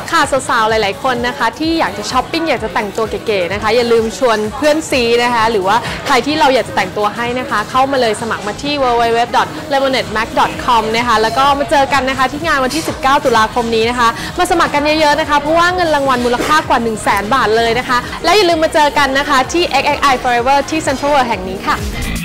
ค่ะสาวๆหลายๆคนนะคะที่อยากจะช้อปปิ้งอยากจะแต่งตัวเก๋ๆนะคะอย่าลืมชวนเพื่อนซีนะคะหรือว่าใครที่เราอยากจะแต่งตัวให้นะคะเข้ามาเลยสมัครมาที่ www.lemonademac.com นะคะแล้วก็มาเจอกันนะคะที่งานวันที่19ตุลาคมนี้นะคะมาสมัครกันเยอะๆนะคะเพราะว่าเงินรางวัลมูลค่ากว่า 100,000 บาทเลยนะคะและอย่าลืมมาเจอกันนะคะที่ XXI Forever ที่ Central World แห่งนี้ค่ะ